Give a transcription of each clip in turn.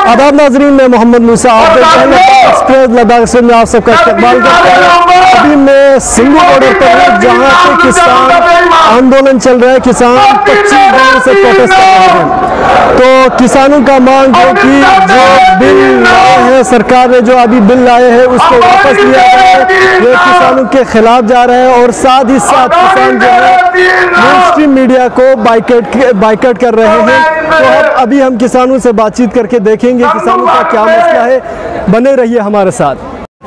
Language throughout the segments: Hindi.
आदाब नाजरीन, मैं मोहम्मद मूसा, आप देख रहे हैं एक्सप्रेस लद्दाख से। मैं आप सबका इस्तकबाल करता हूँ। अभी मैं सिंघू बॉर्डर पर हूँ, जहाँ पे किसान आंदोलन चल रहा है। किसान 25 दिनों से प्रोटेस्ट कर रहे हैं। तो किसानों का मांग है कि जो बिल लाए हैं सरकार ने, जो अभी बिल लाए हैं उसको वापस लिया जाए। ये किसानों के खिलाफ जा रहे हैं और साथ ही साथ किसान जो है मेन स्ट्रीम मीडिया को बाइकआउट कर रहे हैं। तो अभी हम किसानों से बातचीत करके देखेंगे किसानों का क्या मसला है। बने रहिए हमारे साथ।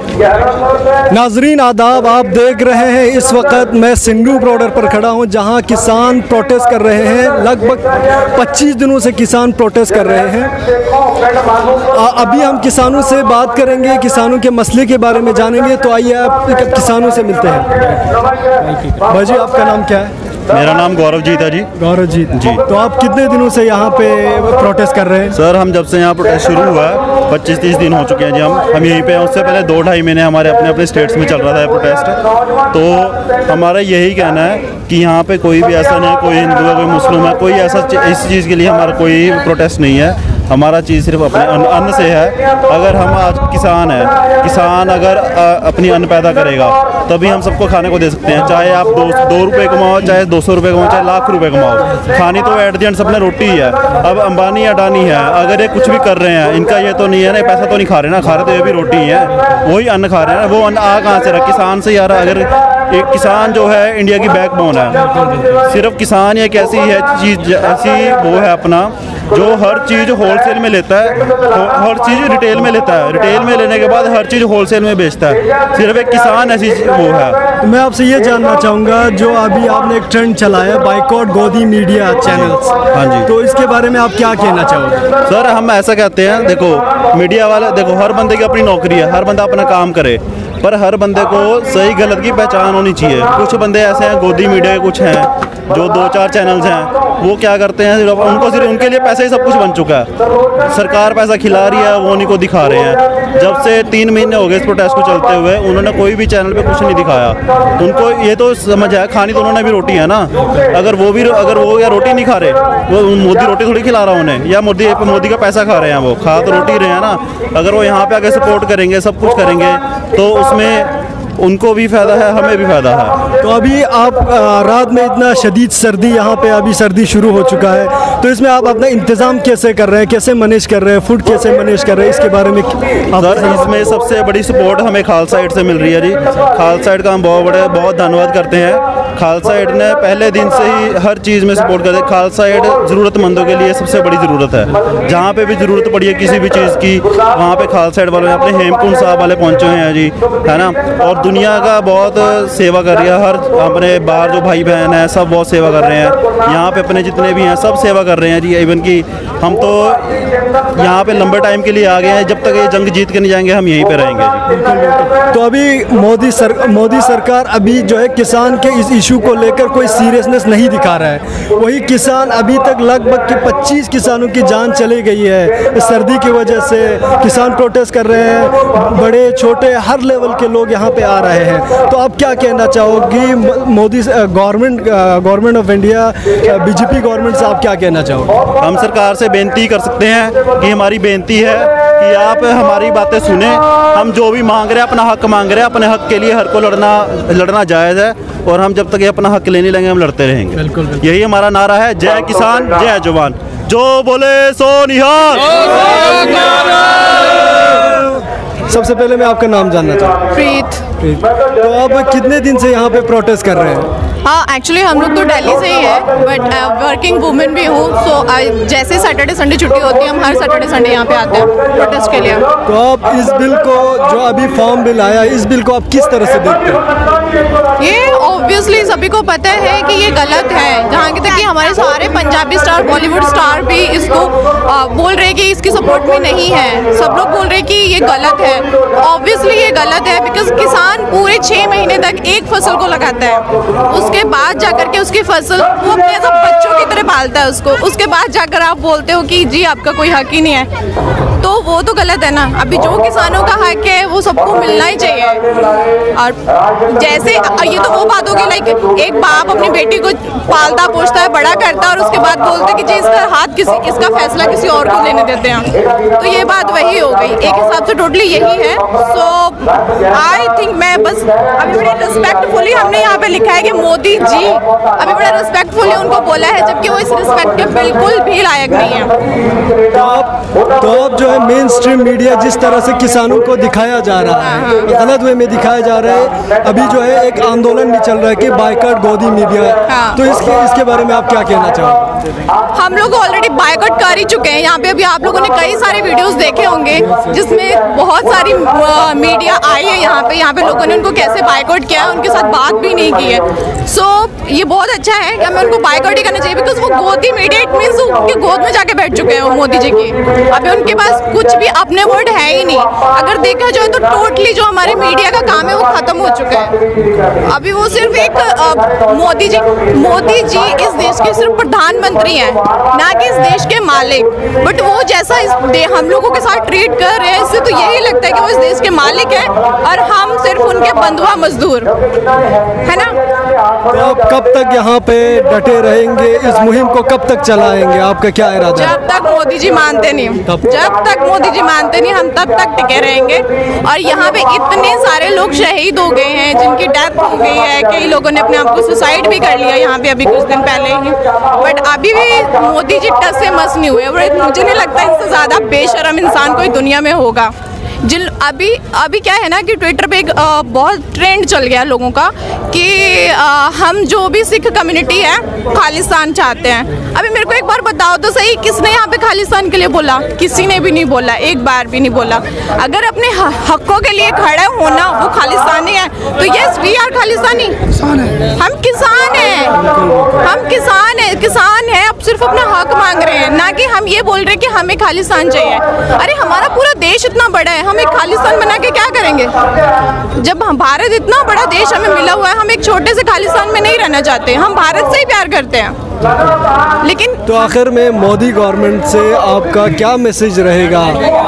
नाजरीन आदाब, आप देख रहे हैं इस वक्त मैं सिंघू बॉर्डर पर खड़ा हूं, जहां किसान प्रोटेस्ट कर रहे हैं। लगभग 25 दिनों से किसान प्रोटेस्ट कर रहे हैं। अभी हम किसानों से बात करेंगे, किसानों के मसले के बारे में जानेंगे। तो आइए आप किसानों से मिलते हैं। भाजी, आपका नाम क्या है? मेरा नाम गौरवजीत है जी। गौरवजीत जी, तो आप कितने दिनों से यहाँ पे प्रोटेस्ट कर रहे हैं? सर, हम जब से यहाँ प्रोटेस्ट शुरू हुआ है 25-30 दिन हो चुके हैं जी। हम यहीं पे हैं। उससे पहले 2-2.5 महीने हमारे अपने स्टेट्स में चल रहा था प्रोटेस्ट। तो हमारा यही कहना है कि यहाँ पे कोई भी ऐसा नहीं, कोई हिंदू है कोई मुस्लिम है, कोई ऐसा इस चीज़ के लिए हमारा कोई प्रोटेस्ट नहीं है। हमारा चीज़ सिर्फ अपने अन्न से है। अगर हम आज किसान हैं, किसान अगर अपनी अन्न पैदा करेगा तभी हम सबको खाने को दे सकते हैं। चाहे आप 2 रुपये कमाओ, चाहे 200 रुपये कमाओ, चाहे लाख रुपये कमाओ, खानी तो एट द एंड सबने रोटी ही है। अब अंबानी अडानी है, अगर ये कुछ भी कर रहे हैं, इनका ये तो नहीं है ना, पैसा तो नहीं खा रहे ना, खा रहे तो ये भी रोटी है, वही अन्न खा रहे हैं। वो अन्न आ कहाँ से रहा? किसान से यार। अगर एक किसान जो है इंडिया की बैकबोन है। सिर्फ किसान एक ऐसी है चीज़, ऐसी वो है अपना, जो हर चीज़ होलसेल में लेता है, हर चीज़ रिटेल में लेता है, रिटेल में लेने के बाद हर चीज़ होलसेल में बेचता है। सिर्फ एक किसान ऐसी वो है। तो मैं आपसे ये जानना चाहूँगा, जो अभी आपने एक ट्रेंड चलाया बाइकआउट गोदी मीडिया चैनल्स, हाँ जी, तो इसके बारे में आप क्या कहना चाहोगे? सर, हम ऐसा कहते हैं, देखो मीडिया वाले, देखो हर बंदे की अपनी नौकरी है, हर बंदा अपना काम करे, पर हर बंदे को सही गलत की पहचान होनी चाहिए। कुछ बंदे ऐसे हैं गोदी मीडिया के, कुछ हैं जो 2-4 चैनल्स हैं, वो क्या करते हैं, उनको सिर्फ उनके लिए पैसा ही सब कुछ बन चुका है। सरकार पैसा खिला रही है, वो उन्हीं को दिखा रहे हैं। जब से 3 महीने हो गए इस प्रोटेस्ट को चलते हुए, उन्होंने कोई भी चैनल पे कुछ नहीं दिखाया। उनको ये तो समझ है, खानी तो उन्होंने भी रोटी है ना। अगर वो या रोटी नहीं खा रहे, वो मोदी रोटी थोड़ी खिला रहा उन्हें, या मोदी का पैसा खा रहे हैं, वो खा तो रोटी रहे हैं ना। अगर वो यहाँ पे आगे सपोर्ट करेंगे, सब कुछ करेंगे, तो उसमें उनको भी फ़ायदा है, हमें भी फ़ायदा है। तो अभी आप रात में इतना शदीद सर्दी, यहाँ पे अभी सर्दी शुरू हो चुका है, तो इसमें आप अपना इंतज़ाम कैसे कर रहे हैं, कैसे मैनेज कर रहे हैं, फूड कैसे मैनेज कर रहे हैं, इसके बारे में सर, इसमें सबसे बड़ी सपोर्ट हमें खालसा एड से मिल रही है जी। खालसा एड का हम बहुत धन्यवाद करते हैं। खालसा एड ने पहले दिन से ही हर चीज़ में सपोर्ट करते हैं। खालसा एड ज़रूरतमंदों के लिए सबसे बड़ी ज़रूरत है। जहाँ पे भी ज़रूरत पड़ी है किसी भी चीज़ की, वहाँ पे खालसा एड वाले, अपने हेमकुंड साहब वाले पहुँचे हुए हैं जी, है ना। और दुनिया का बहुत सेवा कर रही है। हर अपने बाहर जो भाई बहन हैं सब बहुत सेवा कर रहे हैं। यहाँ पे अपने जितने भी हैं सब सेवा कर रहे हैं जी। इवन कि हम तो यहाँ पे लंबे टाइम के लिए आ गए हैं, जब तक ये जंग जीत के नहीं जाएंगे हम यहीं पे रहेंगे जी। तो अभी मोदी सरकार अभी जो है किसान के इस इशू को लेकर कोई सीरियसनेस नहीं दिखा रहा है। वही किसान अभी तक लगभग 25 किसानों की जान चली गई है इस सर्दी की वजह से। किसान प्रोटेस्ट कर रहे हैं, बड़े छोटे हर लेवल के लोग यहाँ पे आ रहे हैं। तो आप क्या कहना चाहोगी Modi government of India, BJP government से आप क्या कहना चाहोगे? हम सरकार से बेनती कर सकते हैं कि हमारी बेनती है कि आप हमारी बातें सुने। हम जो भी मांग रहे हैं, अपना हक मांग रहे हैं, अपने हक के लिए हर को लड़ना जायज़ है, और हम जब तक ये अपना हक लेने लेंगे हम लड़ते रहेंगे। बिल्कुल। यही हमारा नारा है, जय किसान जय जवान, जो बोले सो निहाल। सबसे पहले मैं आपका नाम जानना चाहूँ। प्रीत। तो आप कितने दिन से यहाँ पे प्रोटेस्ट कर रहे हैं? हाँ, एक्चुअली हम लोग तो दिल्ली से ही है, बट वर्किंग वुमेन भी हूँ। सो जैसे सैटरडे संडे छुट्टी होती है, हम हर सैटरडे संडे यहाँ पे आते हैं प्रोटेस्ट के लिए। तो आप इस बिल को, जो अभी फॉर्म बिल आया, इस बिल को आप किस तरह से देखते हैं? ये ऑब्वियसली सभी को पता है कि ये गलत है। जहाँ तक कि हमारे सारे पंजाबी स्टार, बॉलीवुड स्टार भी इसको बोल रहे हैं कि इसकी सपोर्ट में नहीं है। सब लोग बोल रहे हैं कि ये गलत है। ऑब्वियसली ये गलत है, बिकॉज किसान पूरे 6 महीने तक एक फसल को लगाता है, उसके बाद जाकर के उसकी फसल वो अपने सब बच्चों की तरह पालता है उसको। उसके बाद जाकर आप बोलते हो कि जी आपका कोई हक ही नहीं है, तो वो तो गलत है ना। अभी जो किसानों का हक है वो सबको मिलना ही चाहिए। और जैसे जैसे ये तो वो बात होगी लाइक एक बाप अपनी बेटी को पालता पोषता है, बड़ा करता है और उसके बाद बोलते कि जी इसका हाथ इसका फैसला किसी और को लेने देते हैं, तो ये बात वही हो गई। एक हिसाब से टोटली यही है। सो आई थिंक मैं बस अभी बड़ी रिस्पेक्टफुली हमने यहाँ पे लिखा है कि मोदी जी, अभी बड़ा रिस्पेक्टफुली उनको बोला है, जबकि वो इस रिस्पेक्ट के बिल्कुल भी लायक नहीं है। तो अब जो है मेन स्ट्रीम मीडिया जिस तरह से किसानों को दिखाया जा रहा है, गलत वे में दिखाया जा रहा है। अभी जो है एक आंदोलन भी चल रहा है कि बायकॉट गोदी मीडिया, तो इसके बारे में आप क्या कहना चाहोगे? हम लोग ऑलरेडी बायकॉट कर ही चुके हैं यहाँ पे। अभी आप लोगों ने कई सारे वीडियोस देखे होंगे जिसमें बहुत सारी मीडिया आई है यहाँ पे लोगों ने उनको कैसे बायकॉट किया है, उनके साथ बात भी नहीं की है। सो ये बहुत अच्छा है कि हमें उनको बायकॉट ही करना चाहिए, बिकॉज वो गोदी मीडिया इट मीन्स उनके गोद में जाके बैठ चुके हैं वो मोदी जी की। अभी उनके पास कुछ भी अपने वर्ड है ही नहीं। अगर देखा जाए तो टोटली जो हमारे मीडिया का काम है वो खत्म हो चुका है। अभी वो सिर्फ एक मोदी जी इस देश के सिर्फ प्रधानमंत्री हैं, ना कि इस देश के मालिक। बट वो जैसा हम लोगों के साथ ट्रीट कर रहे हैं, इससे तो यही लगता है कि वो इस देश के मालिक हैं और हम सिर्फ उनके बंधुआ मजदूर, है ना। तो आप कब तक यहाँ पे डटे रहेंगे, इस मुहिम को कब तक चलाएंगे, आपका क्या इरादा है? जब तक मोदी जी मानते नहीं, हम तब तक टिके रहेंगे। और यहाँ पे इतने सारे लोग शहीद हो गए हैं, जिनकी डेथ हो गई है, कई लोगों ने अपने आप को सुसाइड भी कर लिया यहाँ पे अभी कुछ दिन पहले ही। बट अभी भी मोदी जी टस से मस नहीं हुए। मुझे नहीं लगता इससे ज्यादा बेशरम इंसान कोई दुनिया में होगा। जिन अभी क्या है ना कि ट्विटर पे एक बहुत ट्रेंड चल गया लोगों का कि हम जो भी सिख कम्युनिटी है खालिस्तान चाहते हैं। अभी मेरे को एक बार बताओ तो सही, किसने यहाँ पे खालिस्तान के लिए बोला? किसी ने भी नहीं बोला, एक बार भी नहीं बोला। अगर अपने हकों के लिए खड़े होना वो खालिस्तानी है तो यस वी आर खालिस्तानी। हम किसान हैं, किसान हैं। अब सिर्फ अपना हक मांग रहे हैं, ना कि हम ये बोल रहे हैं कि हमें खालिस्तान चाहिए। अरे हमारा पूरा देश इतना बड़ा है, हम एक खालिस्तान बना के क्या करेंगे? जब हम भारत इतना बड़ा देश हमें मिला हुआ है, हम एक छोटे से खालिस्तान में नहीं रहना चाहते। हम भारत से ही प्यार करते हैं। लेकिन तो आखिर में मोदी गवर्नमेंट से आपका क्या मैसेज रहेगा?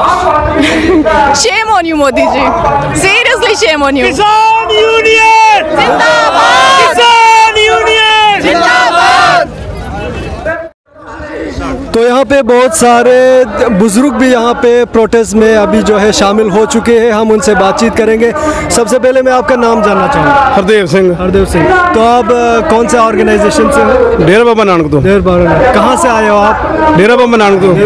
Shame on you Modi ji, seriously shame on you. किसान यूनियन जिंदाबाद, किसान यूनियन जिंदाबाद। तो यहाँ पे बहुत सारे बुजुर्ग भी यहाँ पे प्रोटेस्ट में अभी जो है शामिल हो चुके हैं, हम उनसे बातचीत करेंगे। सबसे पहले मैं आपका नाम जानना चाहूँगा। हरदेव सिंह। तो आप कौन से ऑर्गेनाइजेशन से हो? डेरा बाबा नानक तो। कहाँ से आए हो आप? डेरा बाबा नानक तो,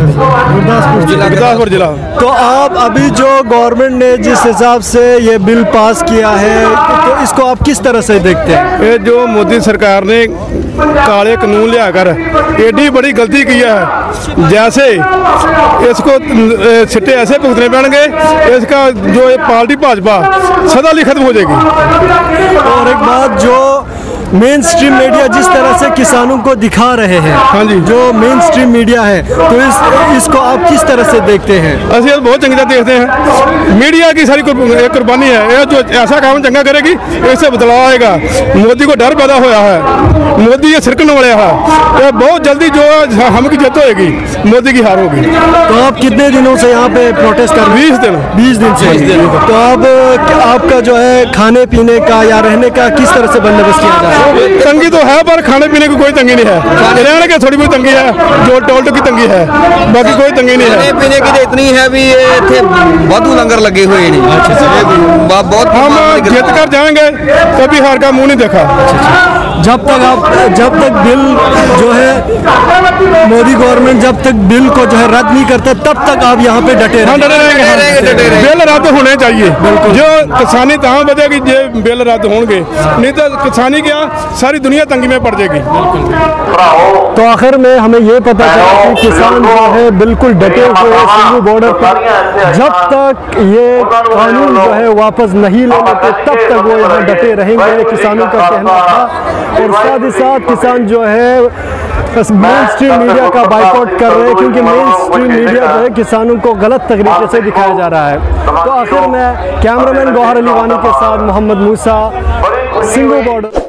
गुरदासपुर जिला। तो आप अभी जो गवर्नमेंट ने जिस हिसाब से ये बिल पास किया है, तो इसको आप किस तरह से देखते हैं? ये जो मोदी सरकार ने काले कानून लिया कर एडी बड़ी गलती की है। जैसे इसको सिट्टे ऐसे भुगतने पड़ेंगे, इसका जो ये पार्टी भाजपा सदा ही खत्म हो जाएगी। और एक बात, जो मेन स्ट्रीम मीडिया जिस तरह से किसानों को दिखा रहे हैं, हाँ जी, जो मेन स्ट्रीम मीडिया है, तो इसको आप किस तरह से देखते हैं? असं बहुत चंगी तरह देखते हैं। मीडिया की सारी कुर्बानी है। ये जो ऐसा काम चंगा करेगी, इससे बदलाव आएगा। मोदी को डर पैदा होया है, मोदी ये सिरकने वाले है। ये बहुत जल्दी जो हम की जीत होगी, मोदी की हार होगी। तो आप कितने दिनों से यहाँ पे प्रोटेस्ट कर रहे हैं? 20 दिन से। तो अब आपका जो है खाने पीने का या रहने का किस तरह से बंदोबस्त किया जाए? तंगी तो है, पर खाने पीने की कोई तंगी नहीं है। रहने की थोड़ी बहुत तंगी है, जो टोल की तंगी है, बाकी कोई तंगी नहीं है। खाने पीने की तो इतनी है भी इतने वाधू लंगर लगे हुए नहीं। बहुत हम जीत कर जाएंगे, कभी हार का मुंह नहीं देखा। जब तक बिल जो है मोदी गवर्नमेंट जब तक बिल को जो है रद्द नहीं करता, तब तक आप यहाँ पे डटे रहेंगे। बिल रद्द होने चाहिए। जो किसानी तहाँ बचेगी जो बिल रद्द होंगे, नहीं तो किसानी क्या सारी दुनिया तंगी में पड़ जाएगी। तो आखिर में हमें ये पता चला कि किसान जो है बिल्कुल डटे हुए हैं सिंघू बॉर्डर पर। जब तक ये कानून जो है वापस नहीं ले लेते, तब तक वो यहाँ डटे रहेंगे, किसानों का कहना था। और साथ ही साथ किसान जो है मेन स्ट्रीम मीडिया का बाइकआउट कर रहे हैं, क्योंकि मेन स्ट्रीम मीडिया जो है किसानों को गलत तरीके से दिखाया जा रहा है। तो आखिर में कैमरामैन गौहर अली वानी के साथ मोहम्मद मूसा, सिंघू बॉर्डर।